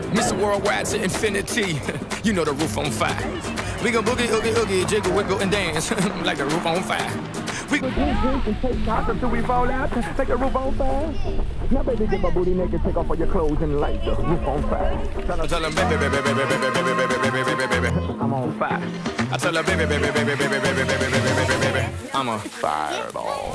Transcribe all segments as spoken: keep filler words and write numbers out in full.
Mister Worldwide to infinity. You know the roof on fire. We gon' boogie, oogie, oogie, jiggle, wiggle, and dance like the roof on fire. We gon' drink, drink, and take shots until we fall out, like the roof on fire. Now baby, get my booty naked, take off all your clothes and light the roof on fire. Tell her, tell her, baby, baby, baby, baby, baby, baby, baby, baby, baby, baby, I'm on fire. I tell her, baby, baby, baby, baby, baby, baby, baby, baby, baby, baby, I'm a fireball.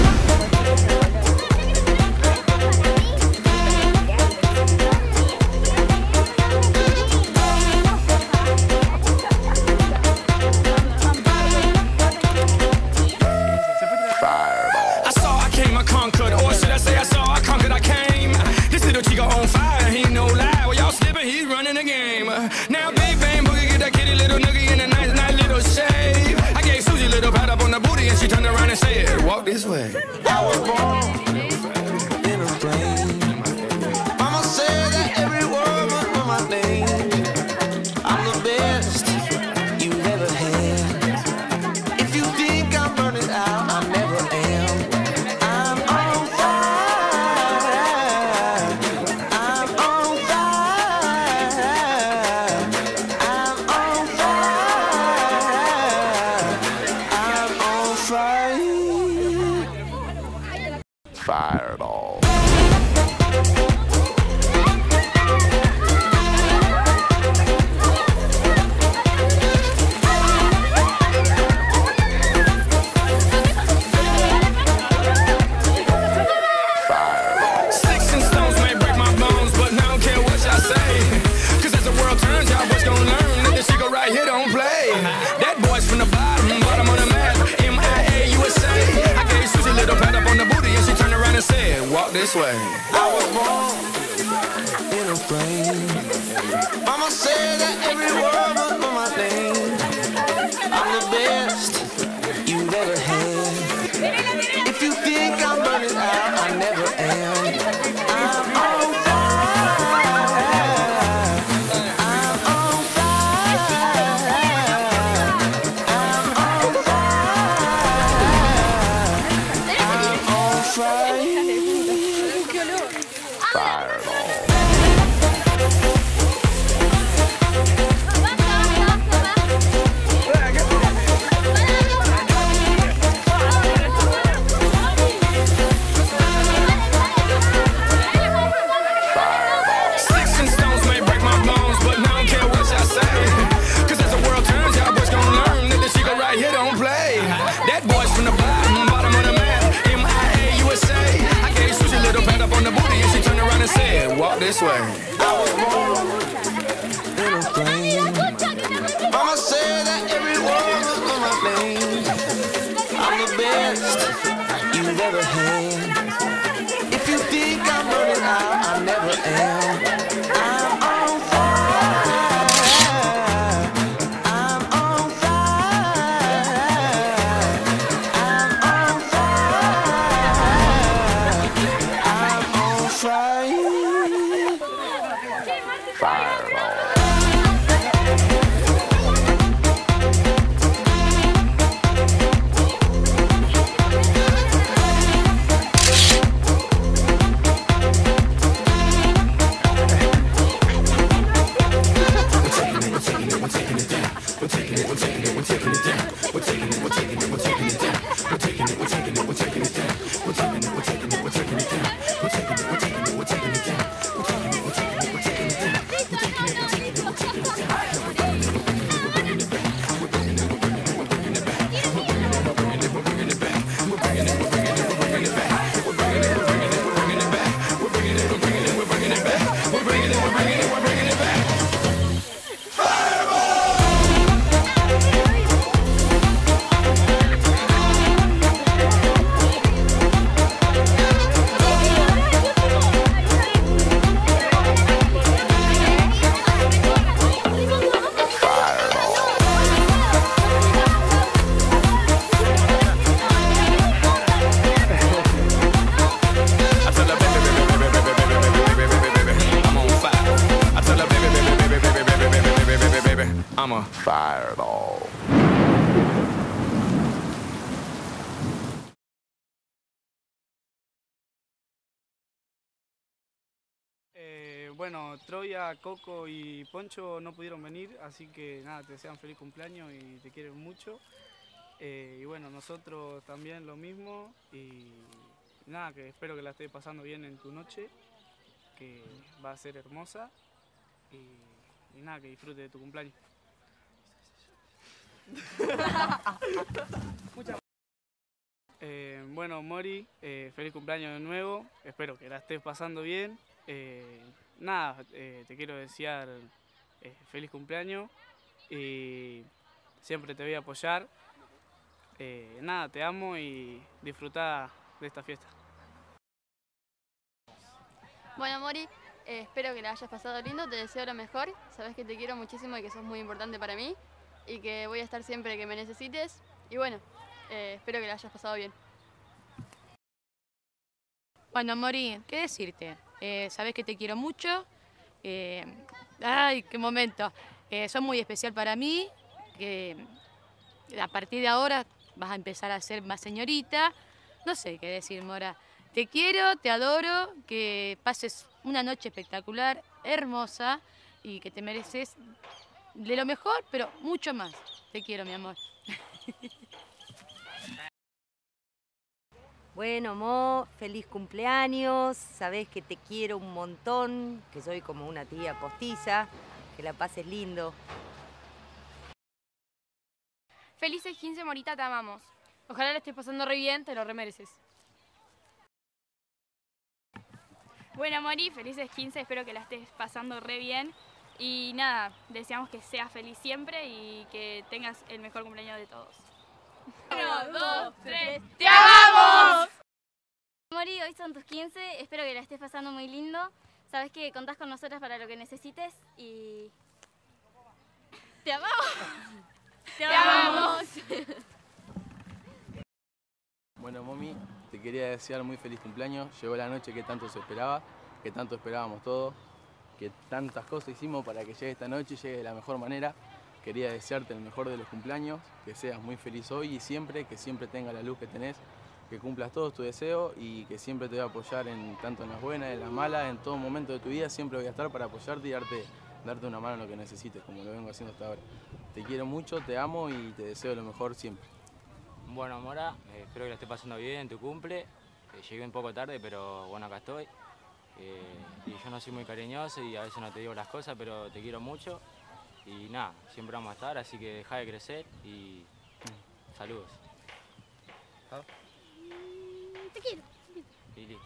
Now big bang boogie, get that kitty little noogie in a nice, nice little shave. I gave Susie a little pat up on the booty and she turned around and said, walk this way. I was born in a flame. Mama said that every word was for my name. I'm the best you've ever had. If you think I'm burning out, I never am. I'm on fire. I'm on fire. Fireball. Sticks and stones may break my bones, but now I don't care what y'all say. Cause as the world turns, y'all boys gon' learn that this shit go right here don't play. That boy's from the bottom, bottom of the map, M I A U S A. I gave Susie a little pat up on the booty and she turned around and said, walk this way. I was born in a flame. Mama said that every word was for my name. I'm the best you've ever had. If you think I'm burning out, I never am. I'm on fire. I'm on fire. I'm on fire. Fireball. Sticks and stones may break my bones, but now I don't care what y'all say. Cause as the world turns, y'all boys gon' learn that this shit go right here don't play. That boy's from the bottom, bottom of the map, M I A U S A. I gave Susie a little pat up on the booty and she turned around and said, walk this way. I was born in a flame. Mama said that every word was for my name. I'm the best you've ever had. If you think I'm burning out, I never am. I'm on fire. I'm on fire. I'm on fire. I'm on fire. Fireball. I'm a fireball. bueno, Troya, Coco y Poncho no pudieron venir, así que nada, te desean feliz cumpleaños y te quieren mucho. Eh, y bueno, nosotros también lo mismo y nada, que espero que la estés pasando bien en tu noche, que va a ser hermosa y, y nada, que disfrutes de tu cumpleaños. Muchas eh, bueno, Mori, eh, feliz cumpleaños de nuevo, espero que la estés pasando bien. Eh, nada, eh, te quiero desear eh, feliz cumpleaños y siempre te voy a apoyar. Eh, nada, te amo y disfruta de esta fiesta. Bueno, Mori, eh, espero que la hayas pasado lindo, te deseo lo mejor. Sabes que te quiero muchísimo y que sos muy importante para mí y que voy a estar siempre que me necesites. Y bueno, eh, espero que la hayas pasado bien. Bueno, Mori, ¿qué decirte? Eh, sabes que te quiero mucho. Eh, ¡Ay, qué momento! Eh, sos muy especial para mí. Que a partir de ahora vas a empezar a ser más señorita. No sé qué decir, Mora. Te quiero, te adoro, que pases una noche espectacular, hermosa y que te mereces de lo mejor, pero mucho más. Te quiero, mi amor. Bueno, Mo, feliz cumpleaños, sabés que te quiero un montón, que soy como una tía postiza, que la pases lindo. Felices quince, Morita, te amamos. Ojalá la estés pasando re bien, te lo remereces. Bueno, Mori, felices quince, espero que la estés pasando re bien. Y nada, deseamos que seas feliz siempre y que tengas el mejor cumpleaños de todos. Uno, dos, tres, ¡te amamos! Mori, hoy son tus quince, espero que la estés pasando muy lindo. Sabes que contás con nosotras para lo que necesites y... ¡te amamos! ¡Te amamos! Bueno, Momi, te quería desear muy feliz cumpleaños. Llegó la noche que tanto se esperaba, que tanto esperábamos todos, que tantas cosas hicimos para que llegue esta noche y llegue de la mejor manera. Quería desearte el mejor de los cumpleaños, que seas muy feliz hoy y siempre, que siempre tengas la luz que tenés, que cumplas todos tus deseos y que siempre te voy a apoyar en, tanto en las buenas, en las malas, en todo momento de tu vida. Siempre voy a estar para apoyarte y darte, darte una mano en lo que necesites, como lo vengo haciendo hasta ahora. Te quiero mucho, te amo y te deseo lo mejor siempre. Bueno, Mora, eh, espero que la estés pasando bien en tu cumple. Eh, llegué un poco tarde, pero bueno, acá estoy. Eh, y yo no soy muy cariñoso y a veces no te digo las cosas, pero te quiero mucho. Y nada, siempre vamos a estar, así que deja de crecer y saludos. ¿Ah? Te quiero. Y listo.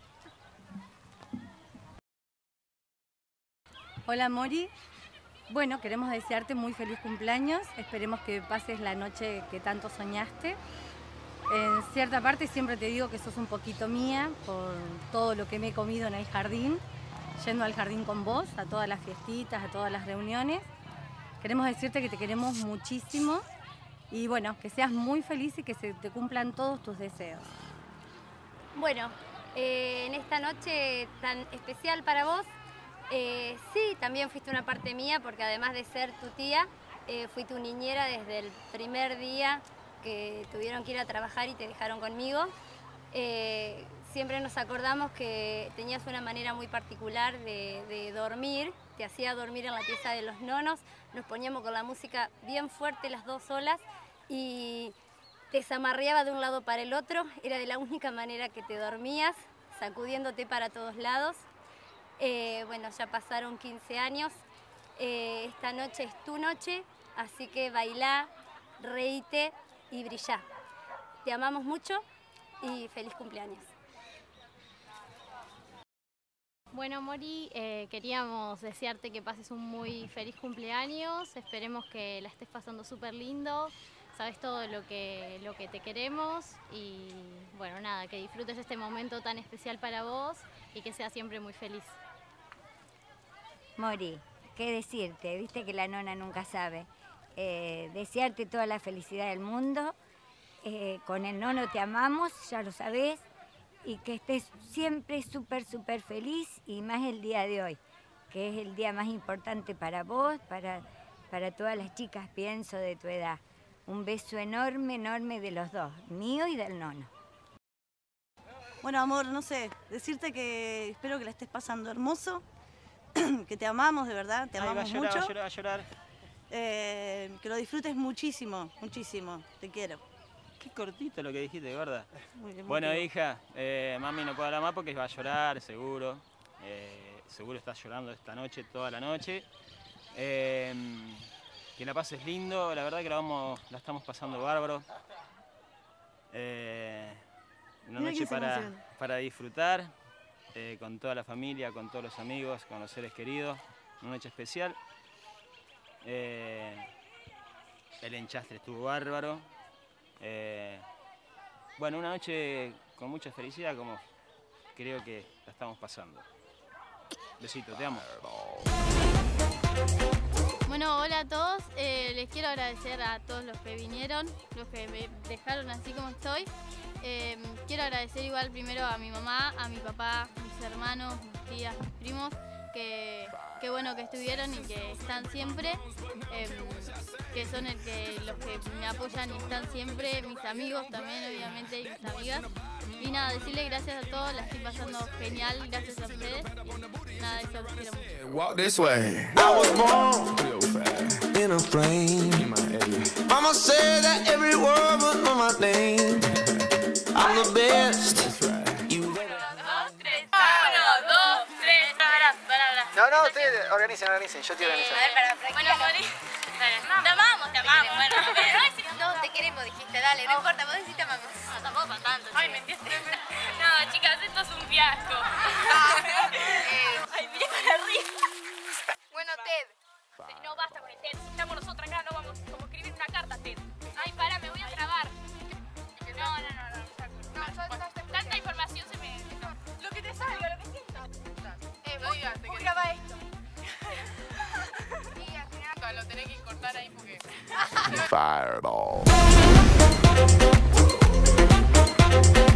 Hola, Mori. Bueno, queremos desearte muy feliz cumpleaños. Esperemos que pases la noche que tanto soñaste. En cierta parte siempre te digo que sos un poquito mía por todo lo que me he comido en el jardín, yendo al jardín con vos, a todas las fiestitas, a todas las reuniones. Queremos decirte que te queremos muchísimo y bueno, que seas muy feliz y que se te cumplan todos tus deseos. Bueno, eh, en esta noche tan especial para vos, eh, sí, también fuiste una parte mía porque además de ser tu tía, eh, fui tu niñera desde el primer día que tuvieron que ir a trabajar y te dejaron conmigo. Eh, siempre nos acordamos que tenías una manera muy particular de, de dormir, te hacía dormir en la pieza de los nonos, nos poníamos con la música bien fuerte las dos solas y te zamarreaba de un lado para el otro, era de la única manera que te dormías, sacudiéndote para todos lados. Eh, bueno, ya pasaron quince años, eh, esta noche es tu noche, así que bailá, reíte y brillá. Te amamos mucho y feliz cumpleaños. Bueno, Mori, eh, queríamos desearte que pases un muy feliz cumpleaños, esperemos que la estés pasando súper lindo, sabes todo lo que, lo que te queremos y bueno, nada, que disfrutes este momento tan especial para vos y que seas siempre muy feliz. Mori, ¿qué decirte? Viste que la nona nunca sabe. Eh, desearte toda la felicidad del mundo, eh, con el nono te amamos, ya lo sabés, y que estés siempre súper, súper feliz y más el día de hoy, que es el día más importante para vos, para, para todas las chicas, pienso, de tu edad. Un beso enorme, enorme de los dos, mío y del nono. Bueno, amor, no sé, decirte que espero que la estés pasando hermoso, que te amamos de verdad, te Ay, amamos va a llorar, mucho. va a llorar, va a llorar. Eh, que lo disfrutes muchísimo, muchísimo. Te quiero. Qué cortito lo que dijiste, gorda. Muy bien, muy Bueno, bien. hija, eh, mami no puedo hablar más porque va a llorar, seguro. Eh, seguro estás llorando esta noche, toda la noche. Eh, que la pases lindo, la verdad que la, vamos, la estamos pasando bárbaro. Eh, una Mira noche quién se para, emociona. para disfrutar, eh, con toda la familia, con todos los amigos, con los seres queridos. Una noche especial. Eh, el enchastre estuvo bárbaro. Eh, bueno, una noche con mucha felicidad, como creo que la estamos pasando. Besito, te amo. Bueno, hola a todos. Eh, les quiero agradecer a todos los que vinieron, los que me dejaron así como estoy. Eh, quiero agradecer igual primero a mi mamá, a mi papá, mis hermanos, mis tías, mis primos, que, que bueno que estuvieron y que están siempre, eh, que son el que, los que me apoyan y están siempre, mis amigos también obviamente y mis amigas. Y nada, decirle gracias a todos, la estoy pasando genial, gracias a ustedes. Y nada, eso los quiero mucho. Walk this way. I was born in a frame. Mama said that every word was on my name. I'm the best. No, no, ustedes organicen, organicen, yo te organizo. A ver, para, Bueno, Mori, te amamos, te amamos. Bueno, No, te queremos, dijiste, dale, no importa, vos decís te amamos. no, tampoco para tanto. Ay, me entiendes. No, chicas, esto es un fiasco. Ay, mira para arriba. Bueno, Ted. No, basta con el Ted. Si estamos nosotros acá, no vamos como escribir una carta, Ted. Ay, para, me voy a trabar. No, no, no, no. no. Tanta información se me... Lo que te salga, lo que sientas. Eh, vos, vos grabá esto. Y al final lo tenés que cortar ahí porque... Fireball.